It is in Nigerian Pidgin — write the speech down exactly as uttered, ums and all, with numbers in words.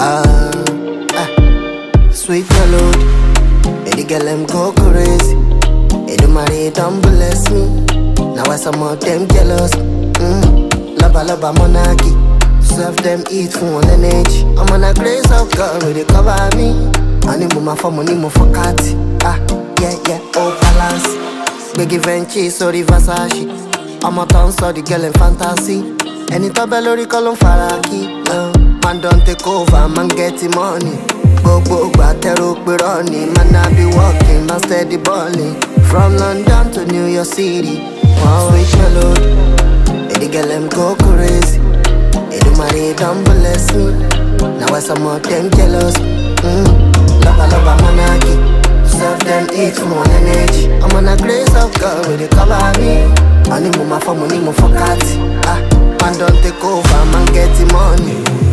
Ah, ah, sweet melody. Baby girl, them go crazy. Edumare don't bless me. Now why some of them jealous? Mm. Loba, loba, monarchy. Serve them eat for one energy. I'm on a grace of God, will they cover me? I need more for money, more fokati. Ah, yeah, yeah, oh balance. Gbe Givenchy, sori, Versace. I'm a town, so the girl in fantasy. Any tabelori call on fara. Uh, man don't take over, man getting money. Gbogbo, Igba, tero, man I be walking, man steady balling. From London to New York City. Wow, sweet melody. Baby girl, them go crazy. Edumare don't bless me. Now why some of them jealous? Mm. Loba, loba, monarchy. Serve them eat for one energy. I'm on a grace of God, will they cover me? I need more for money, more fokati. Ah, man don't take over, man getting money.